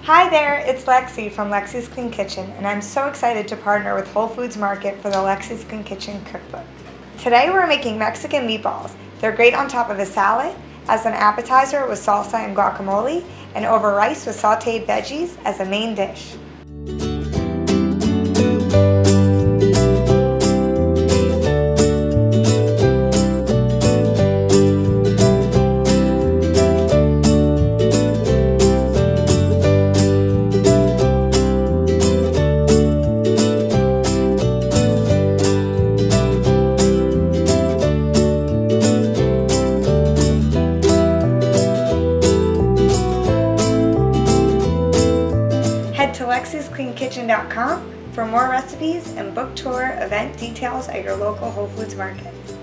Hi there, it's Lexi from Lexi's Clean Kitchen, and I'm so excited to partner with Whole Foods Market for the Lexi's Clean Kitchen cookbook. Today we're making Mexican meatballs. They're great on top of a salad, as an appetizer with salsa and guacamole, and over rice with sauteed veggies as a main dish. Head to lexiscleankitchen.com for more recipes and book tour event details at your local Whole Foods Market.